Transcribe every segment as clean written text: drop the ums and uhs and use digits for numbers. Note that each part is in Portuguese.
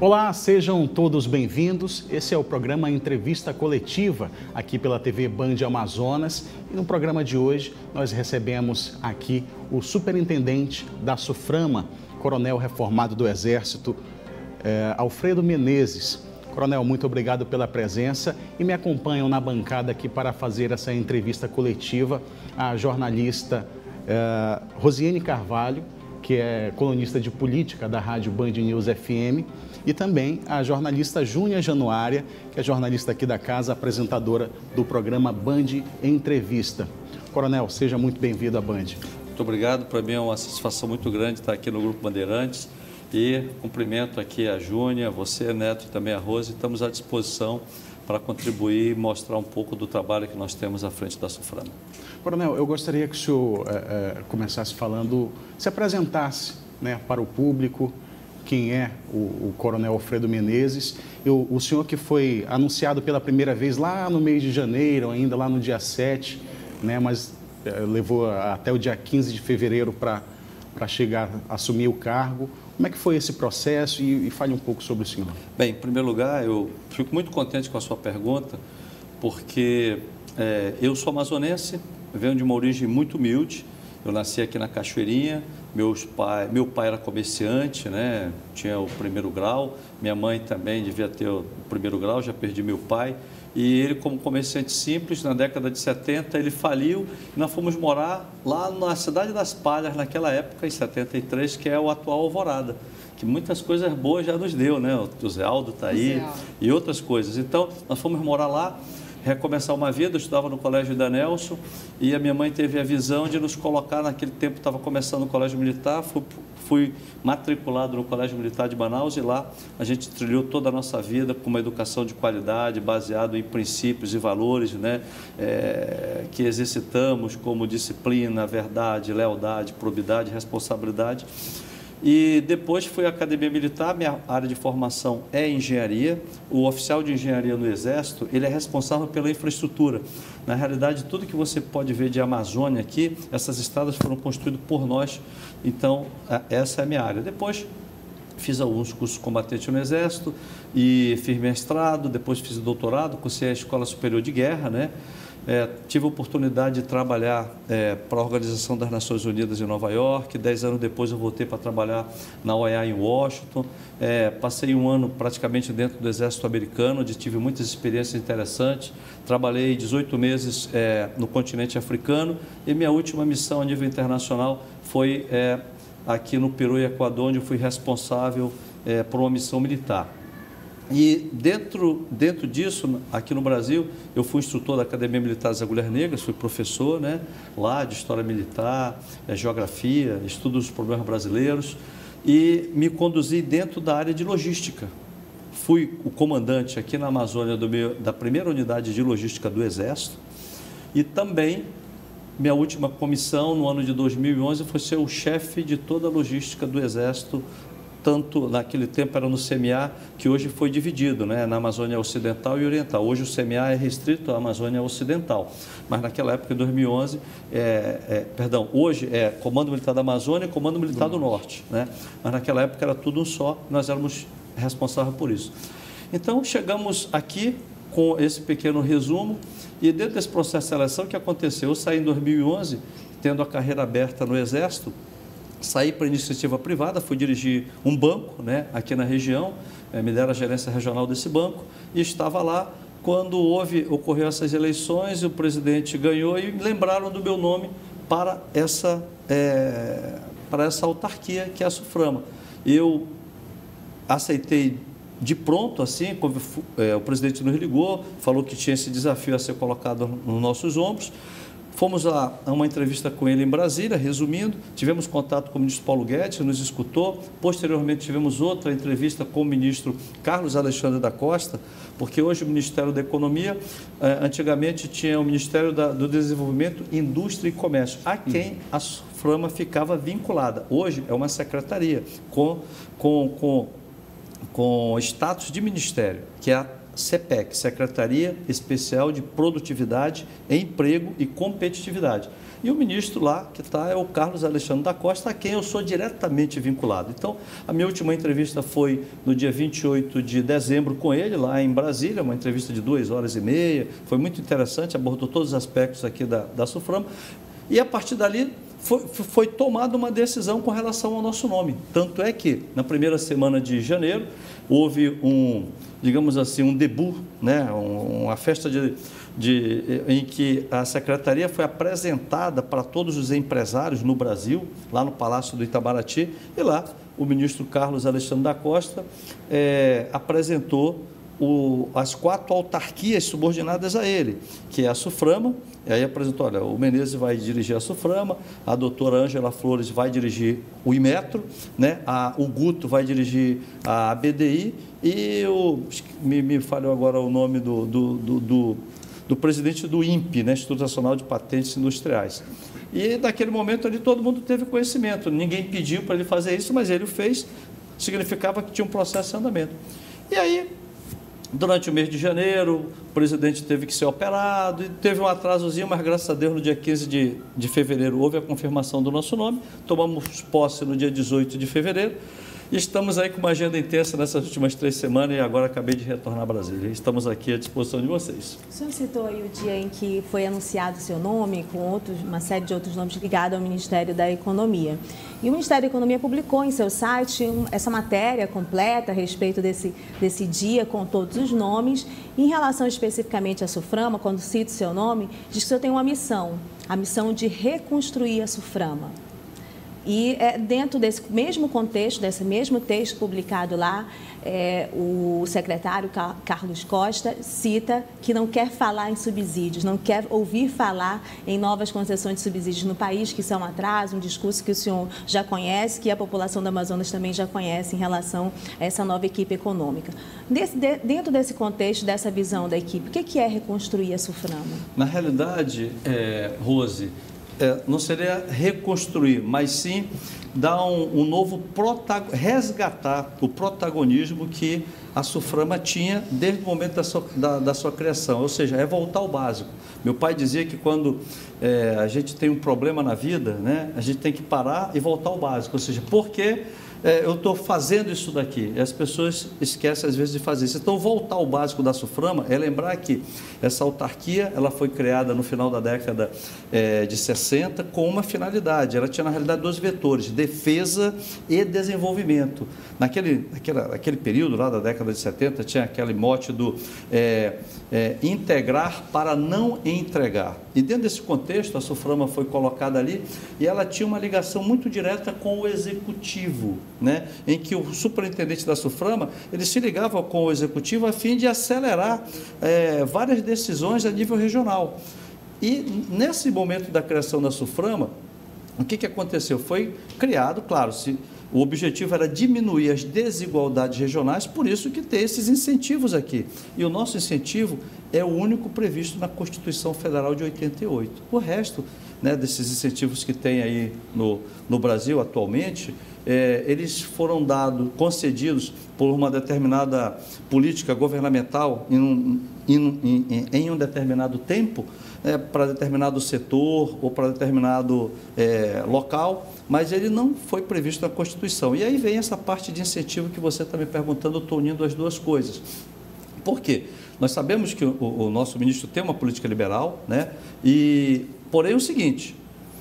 Olá, sejam todos bem-vindos. Esse é o programa Entrevista Coletiva, aqui pela TV Band Amazonas. E no programa de hoje, nós recebemos aqui o superintendente da SUFRAMA, coronel reformado do Exército, Alfredo Menezes. Coronel, muito obrigado pela presença e me acompanham na bancada aqui para fazer essa entrevista coletiva a jornalista Rosiane Carvalho, que é colunista de política da Rádio Band News FM, e também a jornalista Júnia Januária, que é jornalista aqui da casa, apresentadora do programa Band Entrevista. Coronel, seja muito bem-vindo à Band. Muito obrigado, para mim é uma satisfação muito grande estar aqui no Grupo Bandeirantes e cumprimento aqui a Júnia, você, Neto, e também a Rose. Estamos à disposição para contribuir e mostrar um pouco do trabalho que nós temos à frente da SUFRAMA. Coronel, eu gostaria que o senhor começasse falando, se apresentasse, né, para o público, quem é o Coronel Alfredo Menezes. O senhor que foi anunciado pela primeira vez lá no mês de janeiro, ainda lá no dia 7, né, mas levou até o dia 15 de fevereiro para chegar a assumir o cargo. Como é que foi esse processo e fale um pouco sobre o senhor? Bem, em primeiro lugar, eu fico muito contente com a sua pergunta, porque eu sou amazonense, venho de uma origem muito humilde. Eu nasci aqui na Cachoeirinha, meu pai era comerciante, né? Tinha o primeiro grau, minha mãe também devia ter o primeiro grau, já perdi meu pai. E ele, como comerciante simples, na década de 70, ele faliu e nós fomos morar lá na Cidade das Palhas, naquela época, em 73, que é o atual Alvorada, que muitas coisas boas já nos deu, né? O Zé Aldo está aí e outras coisas. Então, nós fomos morar lá, recomeçar uma vida. Eu estudava no Colégio da Nelson e a minha mãe teve a visão de nos colocar, naquele tempo estava começando o Colégio Militar, fui matriculado no Colégio Militar de Manaus e lá a gente trilhou toda a nossa vida com uma educação de qualidade, baseado em princípios e valores, né, que exercitamos como disciplina, verdade, lealdade, probidade, responsabilidade. E depois fui à Academia Militar, minha área de formação é engenharia. O oficial de engenharia no Exército, ele é responsável pela infraestrutura. Na realidade, tudo que você pode ver de Amazônia aqui, essas estradas foram construídas por nós. Então, essa é a minha área. Depois, fiz alguns cursos combatentes no Exército e fiz mestrado, depois fiz doutorado, cursei a Escola Superior de Guerra, né? Tive a oportunidade de trabalhar para a Organização das Nações Unidas em Nova York. 10 anos depois eu voltei para trabalhar na OEA em Washington. Passei um ano praticamente dentro do Exército Americano, onde tive muitas experiências interessantes. Trabalhei 18 meses no continente africano e minha última missão a nível internacional foi aqui no Peru e Equador, onde eu fui responsável por uma missão militar. E dentro disso, aqui no Brasil, eu fui instrutor da Academia Militar das Agulhas Negras, fui professor, né, lá de História Militar, Geografia, Estudo dos Problemas Brasileiros, e me conduzi dentro da área de logística. Fui o comandante aqui na Amazônia da primeira unidade de logística do Exército e também minha última comissão no ano de 2011 foi ser o chefe de toda a logística do Exército, tanto naquele tempo era no CMA, que hoje foi dividido, né, na Amazônia Ocidental e Oriental. Hoje o CMA é restrito à Amazônia Ocidental, mas naquela época, em 2011, hoje é Comando Militar da Amazônia e Comando Militar do Norte, né? Mas naquela época era tudo um só, nós éramos responsáveis por isso. Então, chegamos aqui com esse pequeno resumo e dentro desse processo de seleção, o que aconteceu? Eu saí em 2011, tendo a carreira aberta no Exército, saí para iniciativa privada, fui dirigir um banco, né, aqui na região, me deram a gerência regional desse banco e estava lá quando ocorreu essas eleições, o presidente ganhou e lembraram do meu nome para essa autarquia que é a SUFRAMA. Eu aceitei de pronto, assim, o presidente nos ligou, falou que tinha esse desafio a ser colocado nos nossos ombros. Fomos a uma entrevista com ele em Brasília, resumindo, tivemos contato com o ministro Paulo Guedes, nos escutou, posteriormente tivemos outra entrevista com o ministro Carlos Alexandre da Costa, porque hoje o Ministério da Economia, antigamente tinha o Ministério do Desenvolvimento, Indústria e Comércio, a quem a SUFRAMA ficava vinculada. Hoje é uma secretaria com status de ministério, que é CEPEC, Secretaria Especial de Produtividade, Emprego e Competitividade. E o ministro lá que está é o Carlos Alexandre da Costa, a quem eu sou diretamente vinculado. Então, a minha última entrevista foi no dia 28 de dezembro com ele, lá em Brasília, uma entrevista de 2h30, foi muito interessante, abordou todos os aspectos aqui da SUFRAMA, e a partir dali foi tomada uma decisão com relação ao nosso nome. Tanto é que, na primeira semana de janeiro, houve digamos assim, um debut, né? Uma festa em que a secretaria foi apresentada para todos os empresários no Brasil, lá no Palácio do Itamaraty, e lá o ministro Carlos Alexandre da Costa apresentou as 4 autarquias subordinadas a ele, que é a SUFRAMA. E aí apresentou, olha, o Menezes vai dirigir a SUFRAMA, a doutora Ângela Flores vai dirigir o Inmetro, né? O Guto vai dirigir a BDI e me falhou agora o nome do presidente do INPE, né? Instituto Nacional de Patentes Industriais. E naquele momento ali todo mundo teve conhecimento, ninguém pediu para ele fazer isso, mas ele o fez, significava que tinha um processo em andamento. E aí, durante o mês de janeiro, o presidente teve que ser operado e teve um atrasozinho, mas graças a Deus no dia 15 de fevereiro houve a confirmação do nosso nome, tomamos posse no dia 18 de fevereiro e estamos aí com uma agenda intensa nessas últimas 3 semanas e agora acabei de retornar a Brasília. Estamos aqui à disposição de vocês. O senhor citou aí o dia em que foi anunciado o seu nome, com uma série de outros nomes ligados ao Ministério da Economia. E o Ministério da Economia publicou em seu site essa matéria completa a respeito desse dia, com todos os nomes. Em relação especificamente à SUFRAMA, quando cita o seu nome, diz que o senhor tem uma missão, a missão de reconstruir a SUFRAMA. E dentro desse mesmo contexto, desse mesmo texto publicado lá, o secretário Carlos Costa cita que não quer falar em subsídios, não quer ouvir falar em novas concessões de subsídios no país, que isso é um atraso, um discurso que o senhor já conhece, que a população do Amazonas também já conhece em relação a essa nova equipe econômica. Dentro desse contexto, dessa visão da equipe, o que é reconstruir a SUFRAMA? Na realidade, Rose, não seria reconstruir, mas sim dar um novo resgatar o protagonismo que a SUFRAMA tinha desde o momento da sua criação, ou seja, é voltar ao básico. Meu pai dizia que quando a gente tem um problema na vida, né, a gente tem que parar e voltar ao básico, ou seja, por que eu estou fazendo isso daqui? E as pessoas esquecem às vezes de fazer isso. Então, voltar ao básico da SUFRAMA é lembrar que essa autarquia ela foi criada no final da década de 60 com uma finalidade. Ela tinha, na realidade, 2 vetores, defesa e desenvolvimento. Naquele período lá da década de 70, tinha aquele mote do integrar para não entregar. E dentro desse contexto, a SUFRAMA foi colocada ali e ela tinha uma ligação muito direta com o executivo, né? Em que o superintendente da SUFRAMA, ele se ligava com o executivo a fim de acelerar várias decisões a nível regional. E nesse momento da criação da SUFRAMA, o que aconteceu? Foi criado, claro, o objetivo era diminuir as desigualdades regionais, por isso que tem esses incentivos aqui. E o nosso incentivo é o único previsto na Constituição Federal de 88. O resto, né, desses incentivos que tem aí no Brasil atualmente, eles foram concedidos por uma determinada política governamental em um determinado tempo, para determinado setor ou para determinado local, mas ele não foi previsto na Constituição. E aí vem essa parte de incentivo que você está me perguntando, eu estou unindo as duas coisas. Por quê? Nós sabemos que o nosso ministro tem uma política liberal, né? Porém é o seguinte,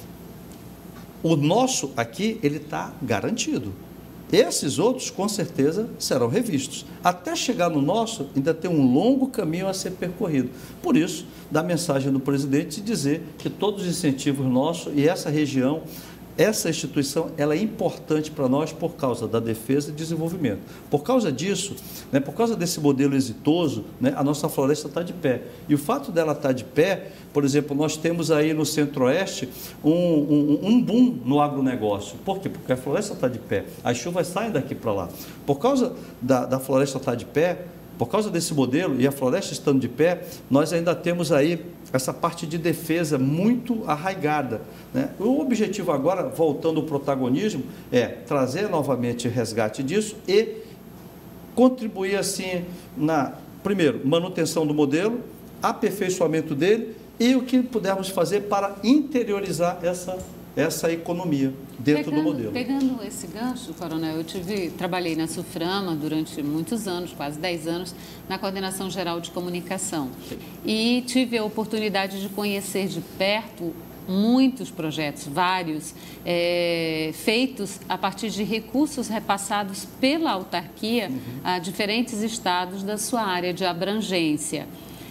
o nosso aqui, ele está garantido. Esses outros, com certeza, serão revistos. Até chegar no nosso, ainda tem um longo caminho a ser percorrido. Por isso, da mensagem do presidente dizer que todos os incentivos nossos e essa região, essa instituição, ela é importante para nós por causa da defesa e desenvolvimento. Por causa disso, né, por causa desse modelo exitoso, né, a nossa floresta está de pé. E o fato dela estar de pé, por exemplo, nós temos aí no Centro-Oeste um boom no agronegócio. Por quê? Porque a floresta está de pé. As chuvas saem daqui para lá. Por causa da floresta estar de pé, por causa desse modelo e a floresta estando de pé, nós ainda temos aí essa parte de defesa muito arraigada, né? O objetivo agora, voltando ao protagonismo, é trazer novamente resgate disso e contribuir assim primeiro, manutenção do modelo, aperfeiçoamento dele e o que pudermos fazer para interiorizar essa economia dentro do modelo. Pegando esse gancho, Coronel, trabalhei na SUFRAMA durante muitos anos, quase 10 anos, na Coordenação Geral de Comunicação. E tive a oportunidade de conhecer de perto muitos projetos, vários, feitos a partir de recursos repassados pela autarquia a diferentes estados da sua área de abrangência.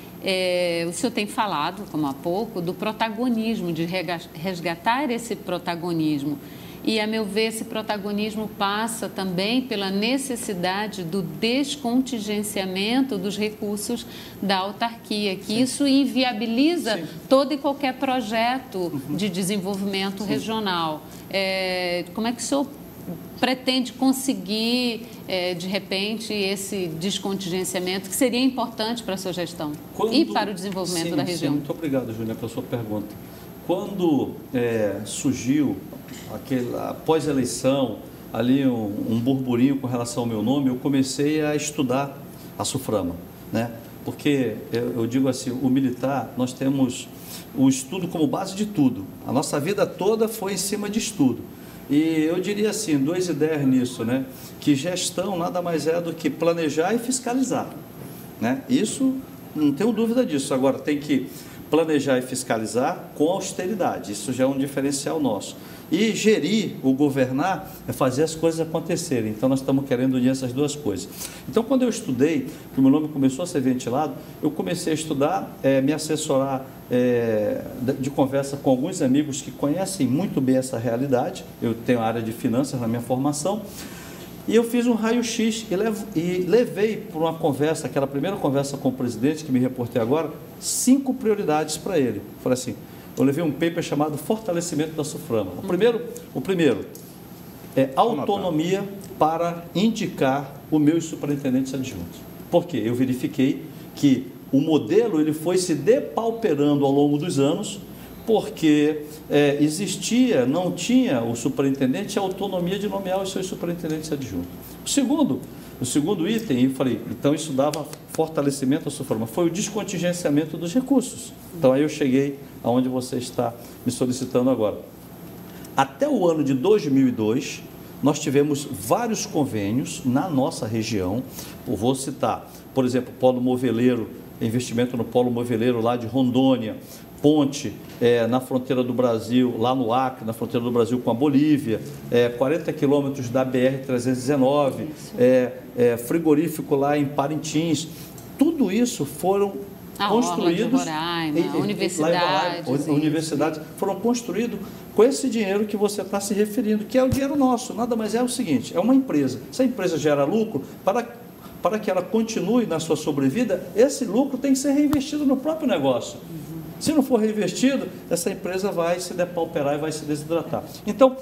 O senhor tem falado, como há pouco, do protagonismo, de resgatar esse protagonismo. E, a meu ver, esse protagonismo passa também pela necessidade do descontingenciamento dos recursos da autarquia, que isso inviabiliza todo e qualquer projeto de desenvolvimento regional. Como é que o senhor pretende conseguir, de repente, esse descontingenciamento, que seria importante para a sua gestão e para o desenvolvimento da região? Muito obrigado, Júlia, pela sua pergunta. Quando surgiu, após a eleição, ali um burburinho com relação ao meu nome, eu comecei a estudar a SUFRAMA, né? Porque eu digo assim, o militar, nós temos o estudo como base de tudo. A nossa vida toda foi em cima de estudo. E eu diria assim, 2 ideias nisso, né? Que gestão nada mais é do que planejar e fiscalizar, né? Isso, não tenho dúvida disso. Agora, tem que planejar e fiscalizar com austeridade. Isso já é um diferencial nosso. E gerir, o governar, é fazer as coisas acontecerem. Então, nós estamos querendo unir essas duas coisas. Então, quando eu estudei, que o meu nome começou a ser ventilado, eu comecei a estudar, me assessorar de conversa com alguns amigos que conhecem muito bem essa realidade. Eu tenho a área de finanças na minha formação. E eu fiz um raio-x e levei para uma conversa, aquela primeira conversa com o presidente, que me reportei agora, 5 prioridades para ele. Falei assim, eu levei um paper chamado Fortalecimento da SUFRAMA. O primeiro é autonomia para indicar os meus superintendentes adjuntos. Por quê? Eu verifiquei que o modelo ele foi se depauperando ao longo dos anos, porque não tinha o superintendente a autonomia de nomear os seus superintendentes adjuntos. O segundo item, eu falei, então isso dava fortalecimento à SUFRAMA, foi o descontingenciamento dos recursos. Então aí eu cheguei aonde você está me solicitando agora. Até o ano de 2002, nós tivemos vários convênios na nossa região. Eu vou citar, por exemplo, Polo Moveleiro, investimento no Polo Moveleiro lá de Rondônia, ponte na fronteira do Brasil, lá no Acre, na fronteira do Brasil com a Bolívia, 40 quilômetros da BR-319, frigorífico lá em Parintins. Tudo isso foram construídos... Roraima, universidades foram construídos com esse dinheiro que você está se referindo, que é o dinheiro nosso. Nada mais é o seguinte, é uma empresa. Se a empresa gera lucro, para que ela continue na sua sobrevida, esse lucro tem que ser reinvestido no próprio negócio. Se não for reinvestido, essa empresa vai se depauperar e vai se desidratar. Então,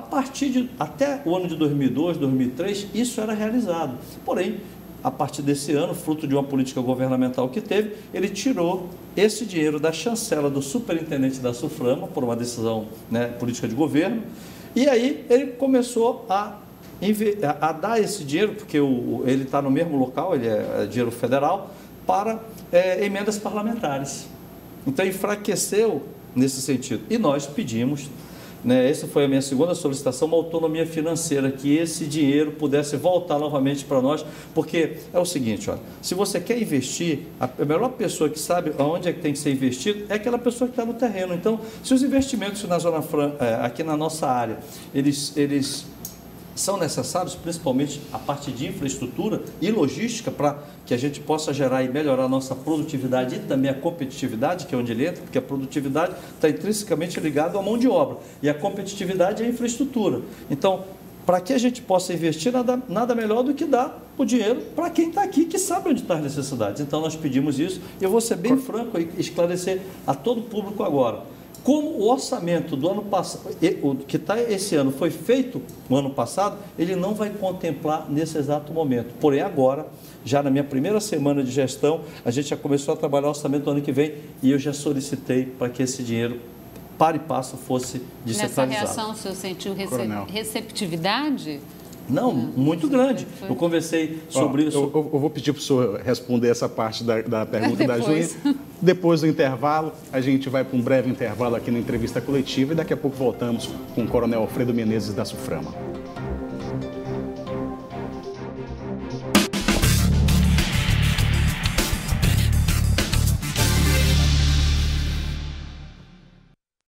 até o ano de 2002, 2003, isso era realizado. Porém, a partir desse ano, fruto de uma política governamental que teve, ele tirou esse dinheiro da chancela do superintendente da SUFRAMA, por uma decisão, política de governo, e aí ele começou a dar esse dinheiro, porque ele está no mesmo local, ele é dinheiro federal, para emendas parlamentares. Então, enfraqueceu nesse sentido. E nós pedimos, essa foi a minha segunda solicitação, uma autonomia financeira, que esse dinheiro pudesse voltar novamente para nós, porque é o seguinte, se você quer investir, a melhor pessoa que sabe aonde é que tem que ser investido é aquela pessoa que está no terreno. Então, se os investimentos na Zona Franca, aqui na nossa área, eles são necessários, principalmente a parte de infraestrutura e logística, para que a gente possa gerar e melhorar a nossa produtividade e também a competitividade, que é onde ele entra, porque a produtividade está intrinsecamente ligada à mão de obra e a competitividade é a infraestrutura. Então, para que a gente possa investir, nada melhor do que dar o dinheiro para quem está aqui, que sabe onde estão as necessidades. Então, nós pedimos isso, e eu vou ser bem franco e esclarecer a todo o público agora. Como o orçamento do ano passado, que está esse ano, foi feito no ano passado, ele não vai contemplar nesse exato momento. Porém, agora, já na minha primeira semana de gestão, a gente já começou a trabalhar o orçamento do ano que vem e eu já solicitei para que esse dinheiro, para e passo, fosse descentralizado. Nessa reação, o senhor sentiu receptividade Não, muito grande. Eu conversei sobre isso. Eu vou pedir para o senhor responder essa parte da pergunta da Júlia. Depois do intervalo, a gente vai para um breve intervalo aqui na entrevista coletiva e daqui a pouco voltamos com o Coronel Alfredo Menezes da SUFRAMA.